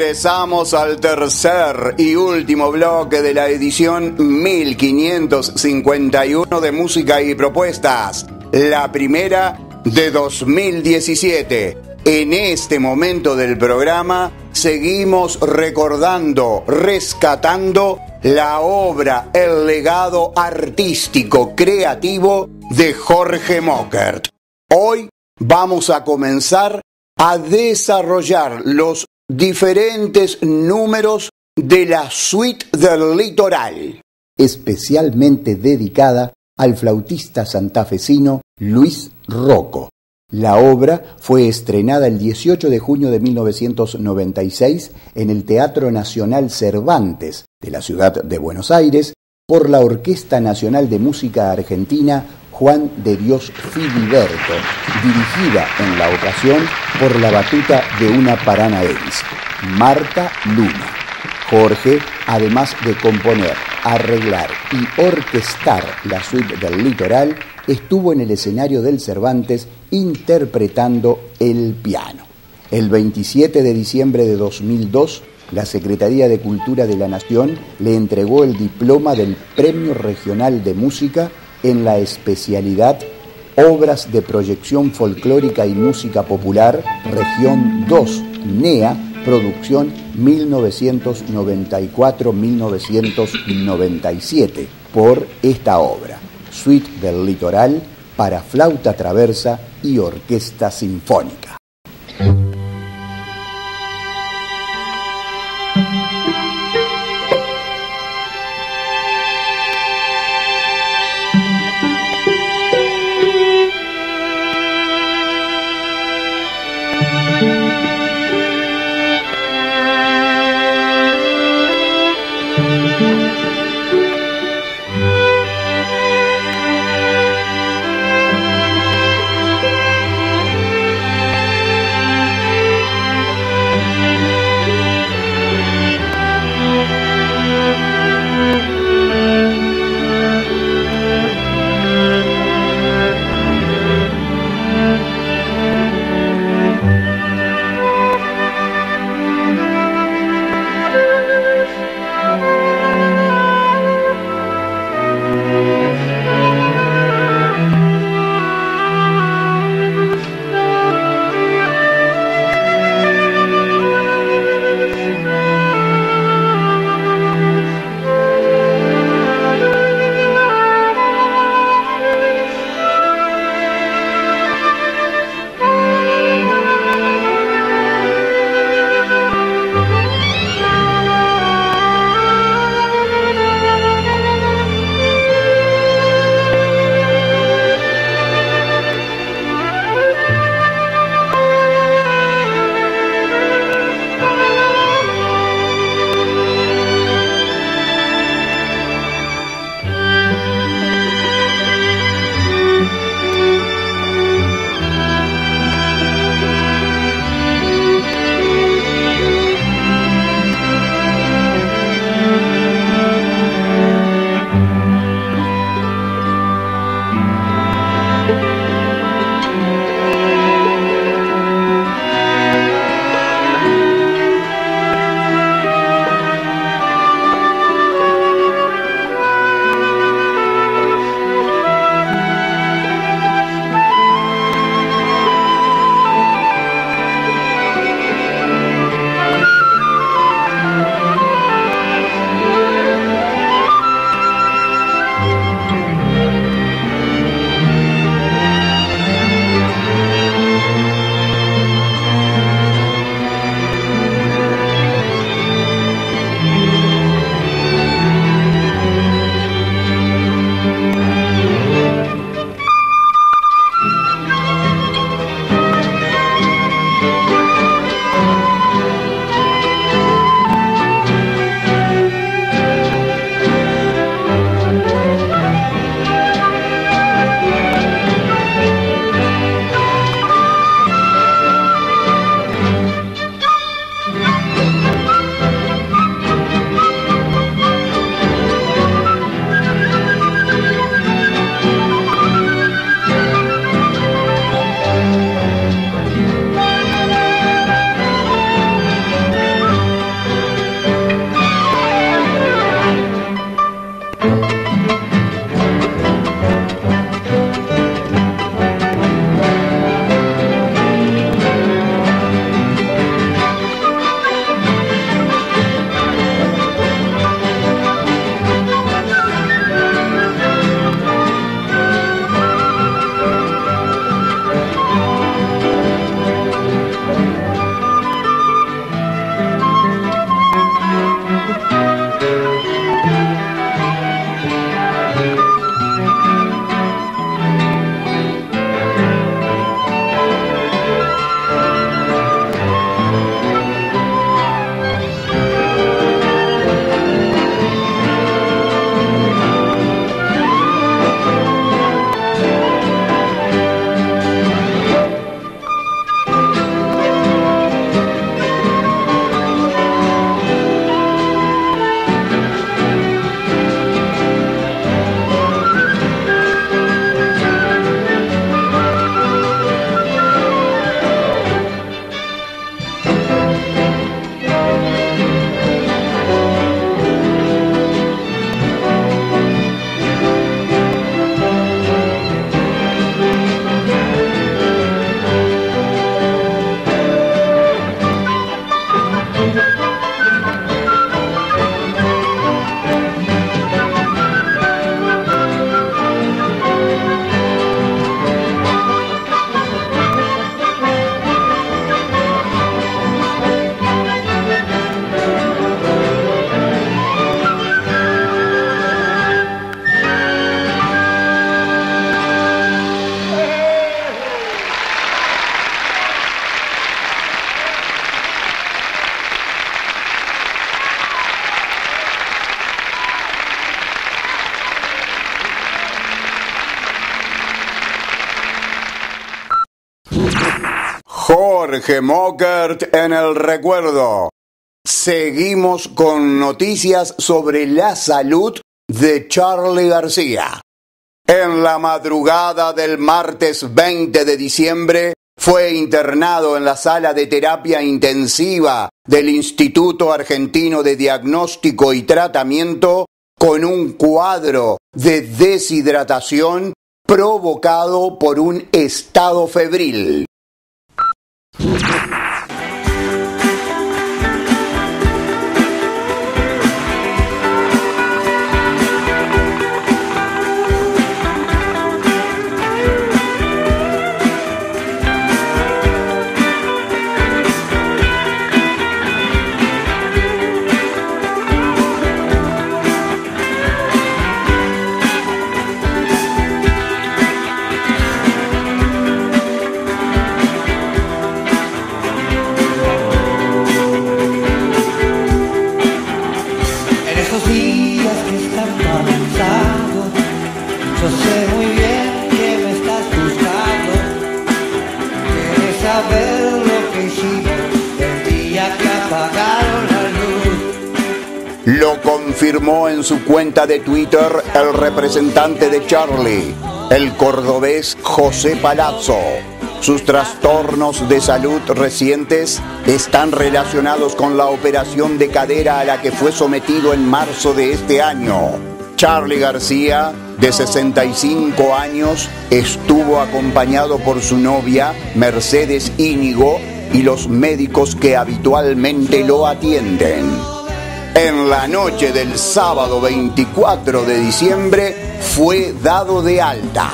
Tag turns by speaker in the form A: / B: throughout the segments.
A: Ingresamos al tercer y último bloque de la edición 1551 de Música y Propuestas, la primera de 2017. En este momento del programa seguimos recordando, rescatando la obra, el legado artístico, creativo de Jorge Mockert. Hoy vamos a comenzar a desarrollar los diferentes números de la suite del litoral,
B: especialmente dedicada al flautista santafesino Luis Rocco. La obra fue estrenada el 18 de junio de 1996 en el Teatro Nacional Cervantes de la ciudad de Buenos Aires por la Orquesta Nacional de Música Argentina Juan de Dios Filiberto, dirigida en la ocasión por la batuta de una paranaense, Marta Luna. Jorge, además de componer, arreglar y orquestar la suite del litoral, estuvo en el escenario del Cervantes interpretando el piano. El 27 de diciembre de 2002, la Secretaría de Cultura de la Nación le entregó el diploma del Premio Regional de Música en la especialidad Obras de Proyección Folclórica y Música Popular, Región 2, NEA, producción 1994-1997, por esta obra, Suite del Litoral para flauta traversa y orquesta sinfónica.
A: Jorge Mockert en el recuerdo. Seguimos con noticias sobre la salud de Charly García. En la madrugada del martes 20 de diciembre fue internado en la sala de terapia intensiva del Instituto Argentino de Diagnóstico y Tratamiento con un cuadro de deshidratación provocado por un estado febril. Lo confirmó en su cuenta de Twitter el representante de Charly, el cordobés José Palazzo. Sus trastornos de salud recientes están relacionados con la operación de cadera a la que fue sometido en marzo de este año. Charly García, de 65 años, estuvo acompañado por su novia, Mercedes Íñigo, y los médicos que habitualmente lo atienden. En la noche del sábado 24 de diciembre fue dado de alta.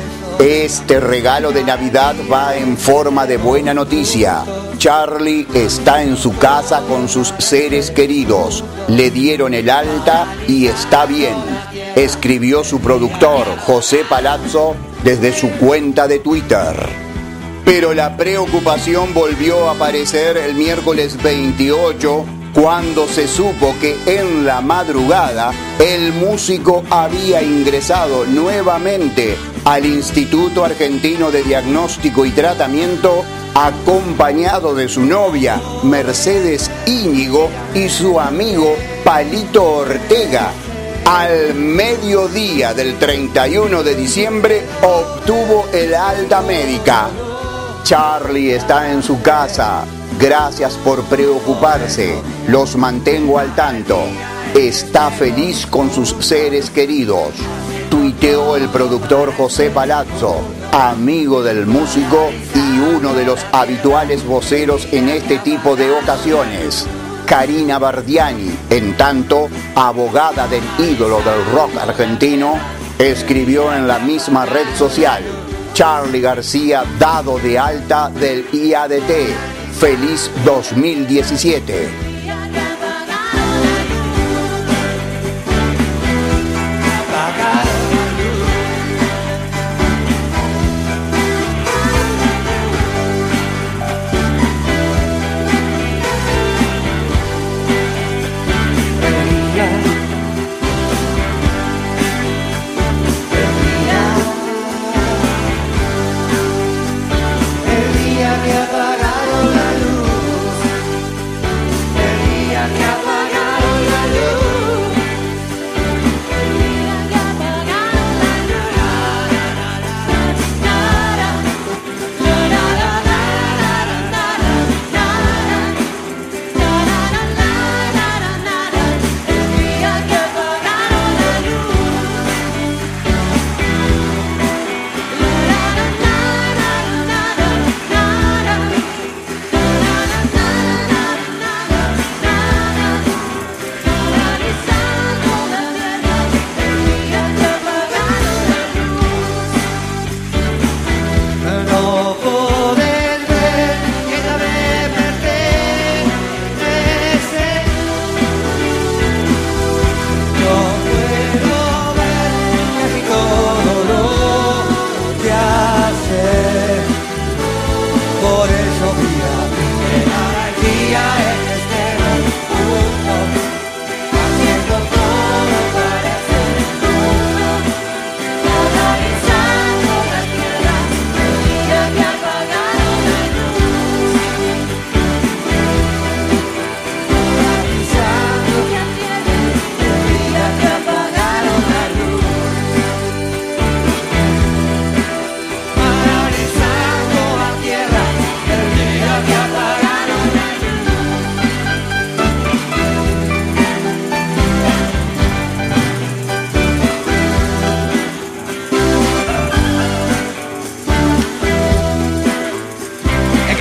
A: Este regalo de Navidad va en forma de buena noticia. Charly está en su casa con sus seres queridos. Le dieron el alta y está bien, escribió su productor José Palazzo desde su cuenta de Twitter. Pero la preocupación volvió a aparecer el miércoles 28 cuando se supo que en la madrugada el músico había ingresado nuevamente al Instituto Argentino de Diagnóstico y Tratamiento acompañado de su novia Mercedes Íñigo y su amigo Palito Ortega. Al mediodía del 31 de diciembre obtuvo el alta médica. Charly está en su casa. Gracias por preocuparse. Los mantengo al tanto. Está feliz con sus seres queridos. Tuiteó el productor José Palazzo, amigo del músico y uno de los habituales voceros en este tipo de ocasiones. Karina Bardiani, en tanto abogada del ídolo del rock argentino, escribió en la misma red social: Charly García dado de alta del IADT. Feliz 2017.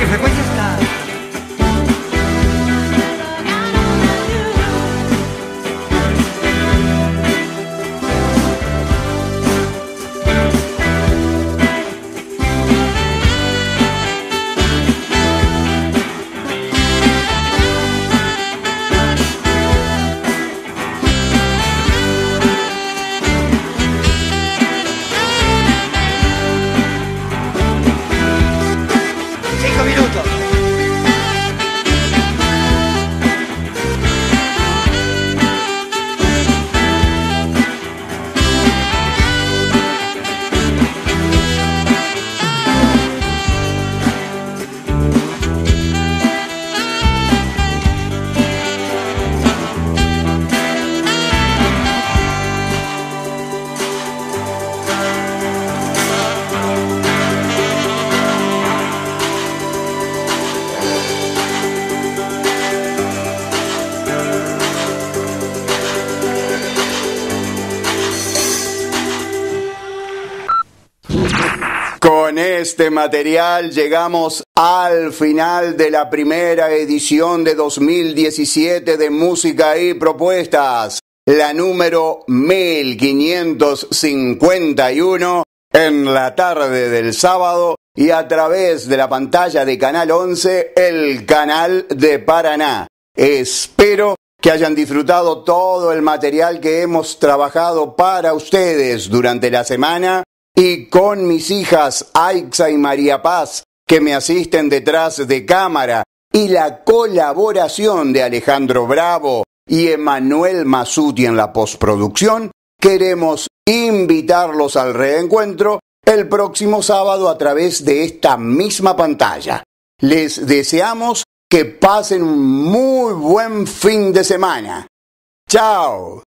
C: qué frecuencia está? 5 minutos.
A: Con este material llegamos al final de la primera edición de 2017 de Música y Propuestas, la número 1551, en la tarde del sábado y a través de la pantalla de Canal 11, el canal de Paraná. Espero que hayan disfrutado todo el material que hemos trabajado para ustedes durante la semana, y con mis hijas Aixa y María Paz, que me asisten detrás de cámara, y la colaboración de Alejandro Bravo y Emanuel Masuti en la postproducción, queremos invitarlos al reencuentro el próximo sábado a través de esta misma pantalla. Les deseamos que pasen un muy buen fin de semana. ¡Chao!